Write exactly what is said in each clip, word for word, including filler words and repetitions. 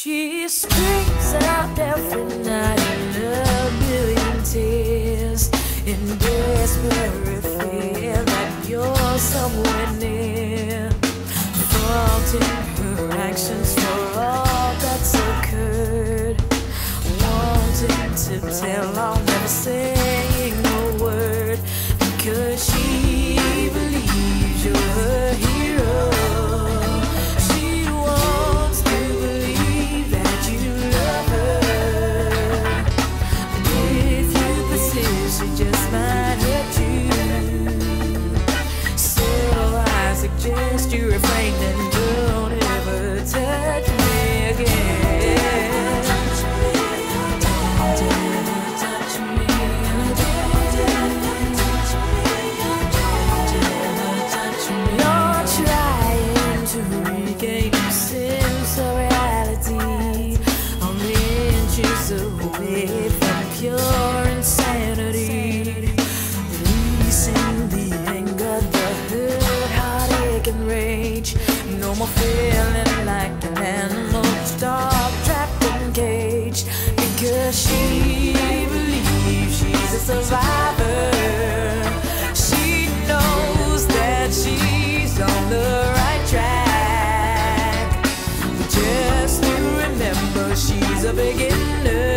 She screams out every night in a million tears, in desperate fear that you're somewhere near, faulting her actions for all that's occurred, wanting to tell all, never saying a word, because she believes you're her hero. Just you refrain and don't ever touch me again. Touch me again. Don't ever touch me again. Touch me again. Don't ever touch me. You're trying to regain your sense of reality, only inches away from pure insanity, releasing the anger, the hurt, and rage. No more feeling like an animal, dog trapped in cage, because she believes she's a survivor. She knows that she's on the right track, but just to remember she's a beginner.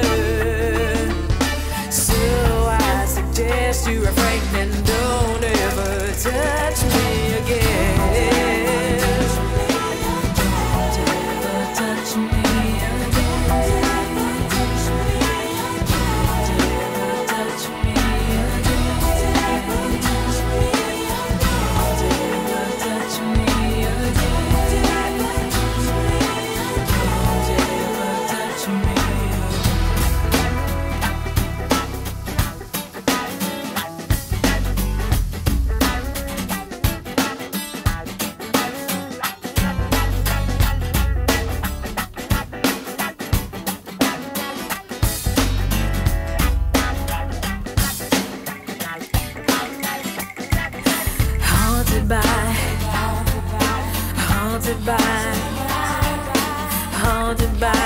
So I suggest you refrain and don't ever touch me again. Haunted by, haunted by, haunted by,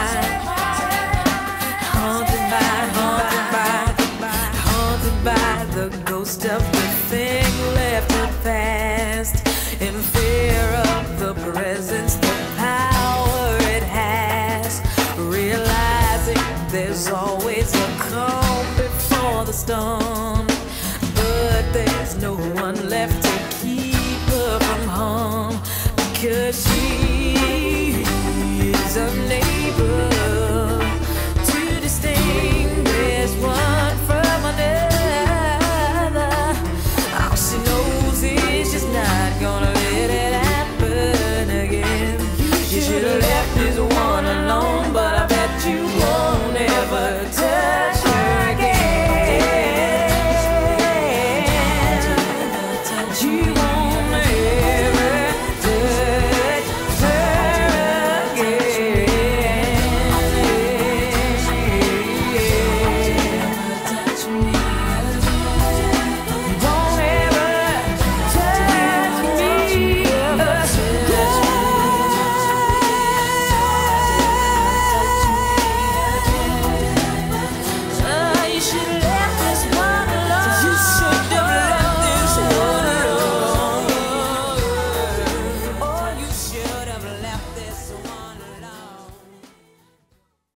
haunted by, haunted by the ghost of the thing left in the past, in fear of the presence, the power it has, realizing there's always a calm before the storm, but there's no one left to keep her from harm, because she is unable to distinguish one from another. All she knows is she's not gonna let it happen again. You should have left this one alone.